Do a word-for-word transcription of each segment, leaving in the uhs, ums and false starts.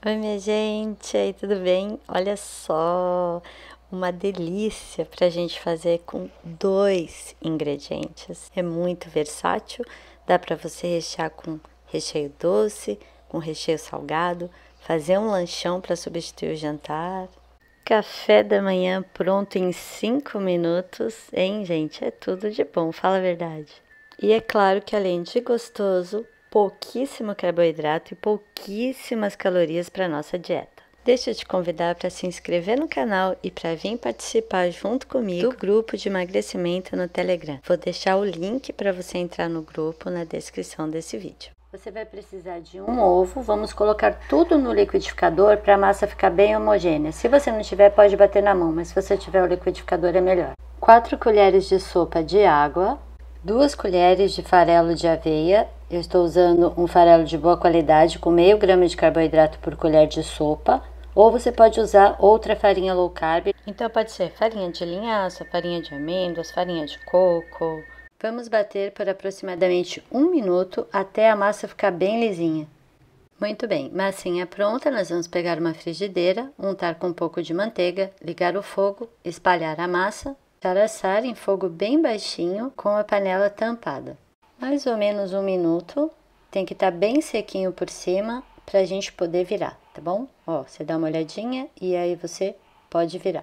Oi, minha gente, aí tudo bem? Olha só, uma delícia para a gente fazer com dois ingredientes. É muito versátil, dá para você rechear com recheio doce, com recheio salgado, fazer um lanchão para substituir o jantar. Café da manhã pronto em cinco minutos, hein, gente? É tudo de bom, fala a verdade. E é claro que além de gostoso, pouquíssimo carboidrato e pouquíssimas calorias para nossa dieta. Deixa eu te convidar para se inscrever no canal e para vir participar junto comigo do grupo de emagrecimento no Telegram. Vou deixar o link para você entrar no grupo na descrição desse vídeo. Você vai precisar de um ovo, vamos colocar tudo no liquidificador para a massa ficar bem homogênea. Se você não tiver, pode bater na mão, mas se você tiver o liquidificador é melhor. quatro colheres de sopa de água, duas colheres de farelo de aveia. Eu estou usando um farelo de boa qualidade com meio grama de carboidrato por colher de sopa, ou você pode usar outra farinha low carb. Então pode ser farinha de linhaça, farinha de amêndoas, farinha de coco. Vamos bater por aproximadamente um minuto até a massa ficar bem lisinha. Muito bem, massinha pronta, nós vamos pegar uma frigideira, untar com um pouco de manteiga, ligar o fogo, espalhar a massa, assar em fogo bem baixinho com a panela tampada. Mais ou menos um minuto, tem que estar bem sequinho por cima para a gente poder virar, tá bom? Ó, você dá uma olhadinha e aí você pode virar.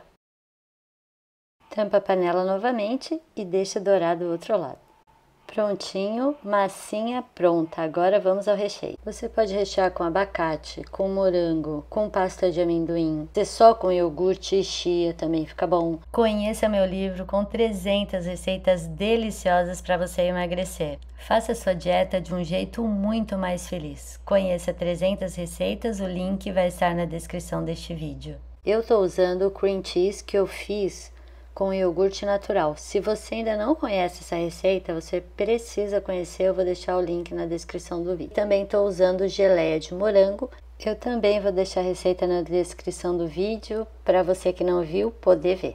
Tampa a panela novamente e deixa dourar do outro lado. Prontinho, massinha pronta. Agora vamos ao recheio. Você pode rechear com abacate, com morango, com pasta de amendoim. Se só com iogurte e chia também fica bom. Conheça meu livro com trezentas receitas deliciosas para você emagrecer. Faça sua dieta de um jeito muito mais feliz. Conheça trezentas receitas, o link vai estar na descrição deste vídeo. Eu estou usando o cream cheese que eu fiz com iogurte natural. Se você ainda não conhece essa receita, você precisa conhecer, eu vou deixar o link na descrição do vídeo. Também estou usando geleia de morango, eu também vou deixar a receita na descrição do vídeo, para você que não viu, poder ver.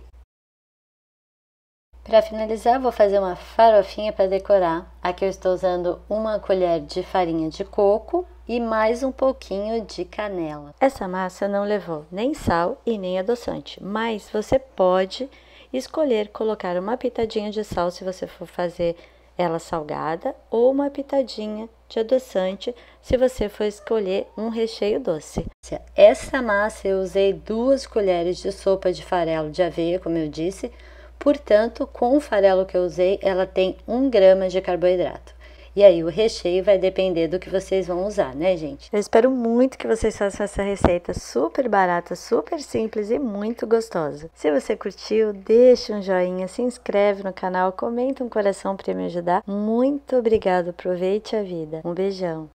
Para finalizar, vou fazer uma farofinha para decorar. Aqui eu estou usando uma colher de farinha de coco e mais um pouquinho de canela. Essa massa não levou nem sal e nem adoçante, mas você pode escolher colocar uma pitadinha de sal se você for fazer ela salgada ou uma pitadinha de adoçante se você for escolher um recheio doce. Essa massa eu usei duas colheres de sopa de farelo de aveia, como eu disse, portanto, com o farelo que eu usei, ela tem um grama de carboidrato. E aí o recheio vai depender do que vocês vão usar, né, gente? Eu espero muito que vocês façam essa receita super barata, super simples e muito gostosa. Se você curtiu, deixa um joinha, se inscreve no canal, comenta um coração para me ajudar. Muito obrigada, aproveite a vida. Um beijão.